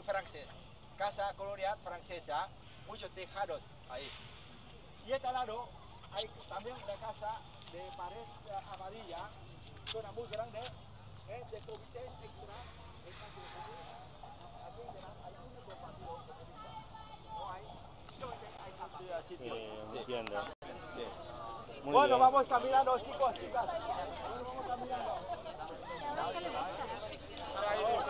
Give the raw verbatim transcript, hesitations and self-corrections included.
francés, casa colonial francesa, muchos tejados ahí. Y este lado hay también una casa de pared amarilla, zona muy grande, es de comité sectorial. Sí, entiendo. Muy bueno, bien. Vamos caminando, chicos, chicas. Vamos caminando.